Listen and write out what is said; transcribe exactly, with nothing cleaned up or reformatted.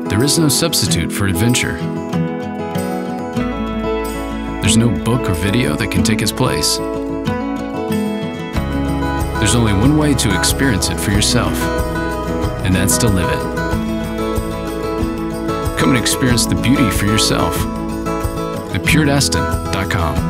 There is no substitute for adventure. There's no book or video that can take its place. There's only one way to experience it for yourself, and that's to live it. Come and experience the beauty for yourself at pure destin dot com.